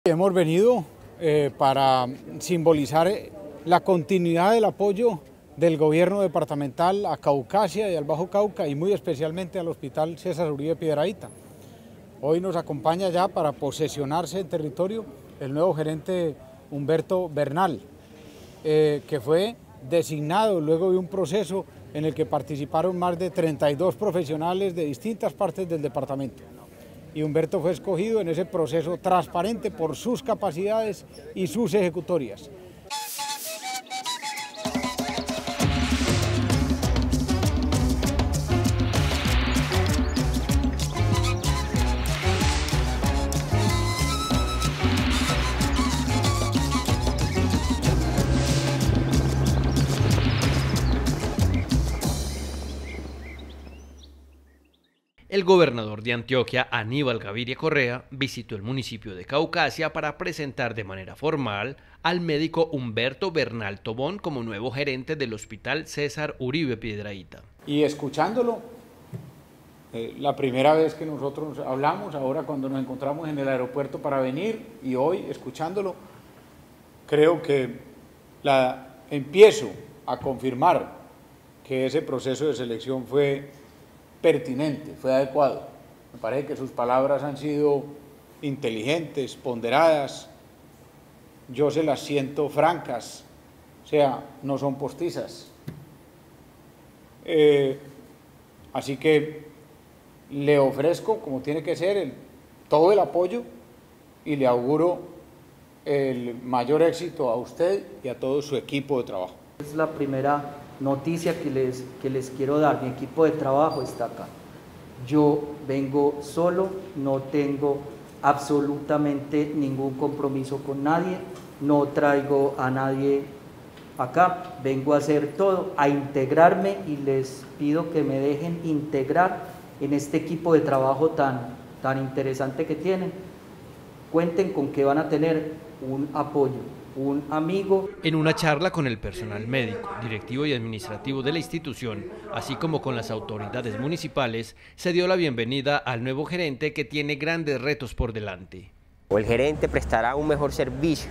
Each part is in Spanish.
Hemos venido para simbolizar la continuidad del apoyo del gobierno departamental a Caucasia y al Bajo Cauca y muy especialmente al Hospital César Uribe Piedrahíta. Hoy nos acompaña ya para posesionarse en territorio el nuevo gerente Humberto Bernal, que fue designado luego de un proceso en el que participaron más de 32 profesionales de distintas partes del departamento. Y Humberto fue escogido en ese proceso transparente por sus capacidades y sus ejecutorias. El gobernador de Antioquia, Aníbal Gaviria Correa, visitó el municipio de Caucasia para presentar de manera formal al médico Humberto Bernal Tobón como nuevo gerente del Hospital César Uribe Piedrahíta. Y escuchándolo, la primera vez que nosotros hablamos, ahora cuando nos encontramos en el aeropuerto para venir, y hoy escuchándolo, creo que empiezo a confirmar que ese proceso de selección fue pertinente, fue adecuado. Me parece que sus palabras han sido inteligentes, ponderadas, yo se las siento francas, o sea, no son postizas. Así que le ofrezco, como tiene que ser, todo el apoyo y le auguro el mayor éxito a usted y a todo su equipo de trabajo. Es la primera noticia que les quiero dar. Mi equipo de trabajo está acá. Yo vengo solo, no tengo absolutamente ningún compromiso con nadie, no traigo a nadie acá, vengo a hacer todo, a integrarme y les pido que me dejen integrar en este equipo de trabajo tan interesante que tienen. Cuenten con que van a tener un apoyo, un amigo. En una charla con el personal médico, directivo y administrativo de la institución, así como con las autoridades municipales, se dio la bienvenida al nuevo gerente que tiene grandes retos por delante. El gerente prestará un mejor servicio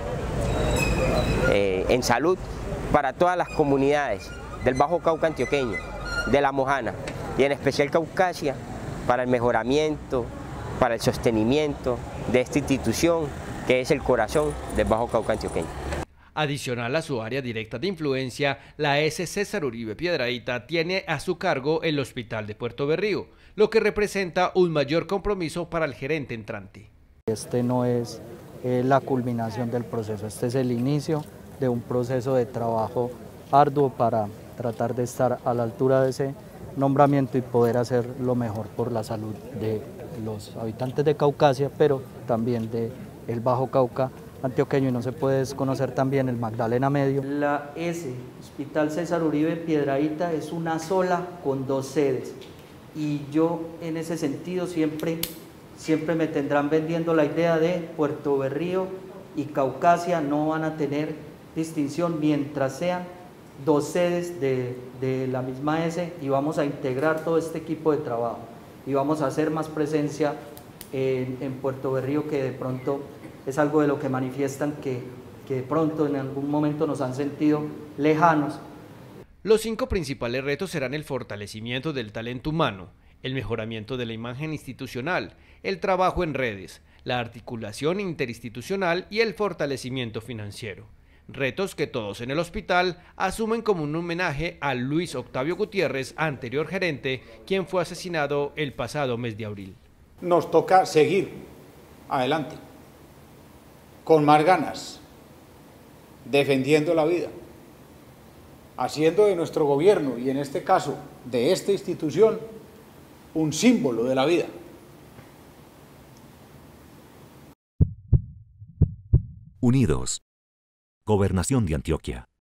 en salud para todas las comunidades del Bajo Cauca antioqueño, de La Mojana y en especial Caucasia, para el mejoramiento, para el sostenimiento de esta institución que es el corazón del Bajo Cauca antioqueño. Adicional a su área directa de influencia, la S. César Uribe Piedrahíta tiene a su cargo el Hospital de Puerto Berrío, lo que representa un mayor compromiso para el gerente entrante. Este no es la culminación del proceso, este es el inicio de un proceso de trabajo arduo para tratar de estar a la altura de ese nombramiento y poder hacer lo mejor por la salud de los habitantes de Caucasia, pero también de el Bajo Cauca antioqueño, y no se puede desconocer también el Magdalena Medio. La S, Hospital César Uribe Piedrahíta, es una sola con 2 sedes y yo en ese sentido siempre me tendrán vendiendo la idea de Puerto Berrío y Caucasia no van a tener distinción mientras sean 2 sedes de la misma S, y vamos a integrar todo este equipo de trabajo y vamos a hacer más presencia en Puerto Berrío, que de pronto es algo de lo que manifiestan que de pronto en algún momento nos han sentido lejanos. Los 5 principales retos serán el fortalecimiento del talento humano, el mejoramiento de la imagen institucional, el trabajo en redes, la articulación interinstitucional y el fortalecimiento financiero. Retos que todos en el hospital asumen como un homenaje a Luis Octavio Gutiérrez, anterior gerente, quien fue asesinado el pasado mes de abril. Nos toca seguir adelante, con más ganas, defendiendo la vida, haciendo de nuestro gobierno, y en este caso de esta institución, un símbolo de la vida. Unidos. Gobernación de Antioquia.